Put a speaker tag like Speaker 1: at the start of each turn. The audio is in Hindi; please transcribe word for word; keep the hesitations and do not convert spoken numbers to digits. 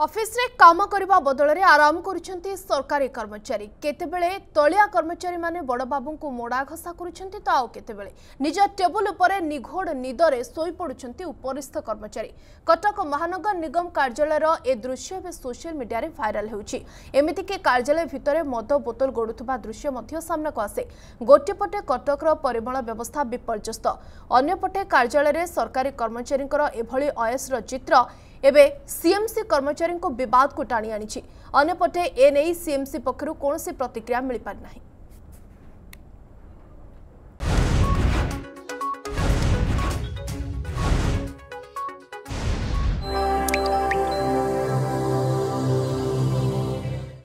Speaker 1: ऑफिस रे काम करने बदल में आराम करुछंती सरकारी कर्मचारी केतेबेले तलिया कर्मचारी माने बड़ बाबू को मोड़ा घसा करुछंती तो आउ केतेबेले निज टेबुल उपरे निघोड़ निदरे सोई पड़ुछंती उपरिस्थ कर्मचारी। कटक महानगर निगम कार्यालय ए दृश्य एवं सोशल मीडिया रे भाइराल होउछि। एमिति के कार्यालय भितरे मद बोतल गोड़ुथबा दृश्य मध्य सामना को आसे। गोटे पटे कटकर परिमल व्यवस्था विपर्यस्त, अन्य पटे कार्यालय रे सरकारी कर्मचारींकर एभली अयसर चित्र एबे सीएमसी कर्मचारी को विवाद को टाणी आनी। अन्यपटे एने सीएमसी पक्षरु कौन प्रतिक्रिया मिल पारि नाही।